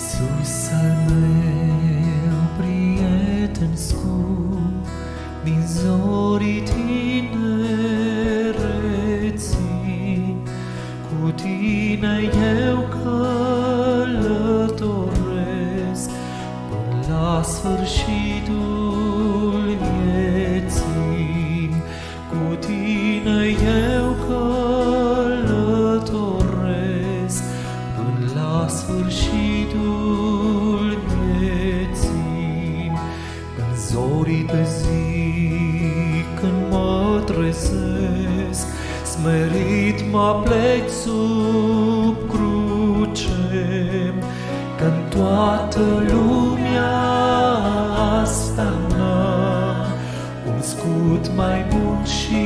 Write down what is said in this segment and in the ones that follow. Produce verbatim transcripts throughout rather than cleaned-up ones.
Iisus al meu, prieten scump, din zorii tinereții, cu tine eu călătoresc până la sfârșitul vieții. Cu tine eu călătoresc până la sfârșitul vieții. În zorii de zi, când mă trezesc, smerit mă plec sub cruce, că-n toată lumea asta n-am un scut mai bun și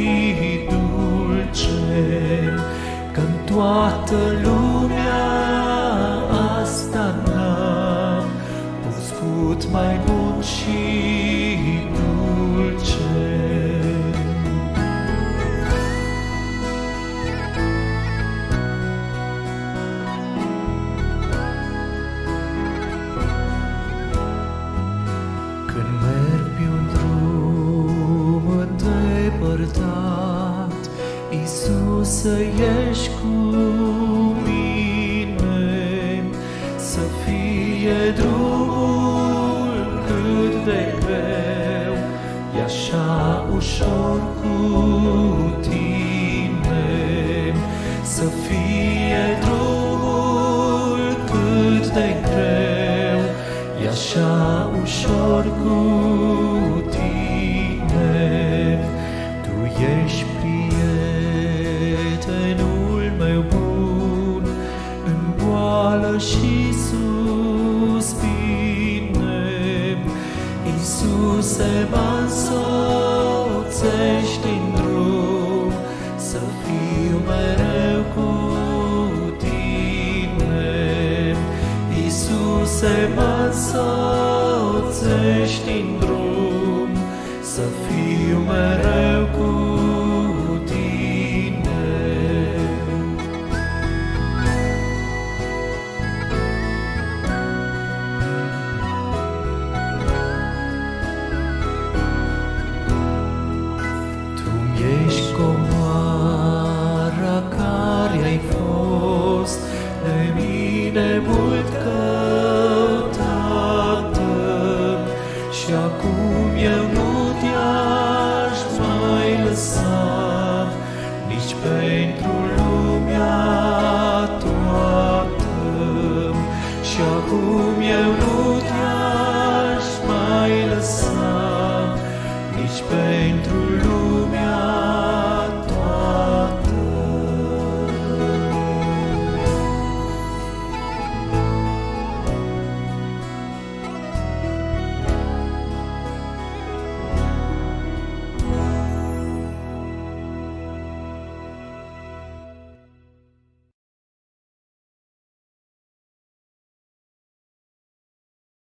dulce, că-n toată lumea asta n-am un scut mai bun și dulce. Când merg pe un drum îndepărtat, Iisuse, ești cu mine, să fie drumul cât de greu, e așa ușor cu tine. Să fie drumul cât de greu, e așa ușor cu tine. Tu ești prietenul meu bun, în boală și suspine. Iisuse, mă însoțești în drum, să fiu mereu cu tine. Iisuse, mă însoțești în drum, să fiu mereu cu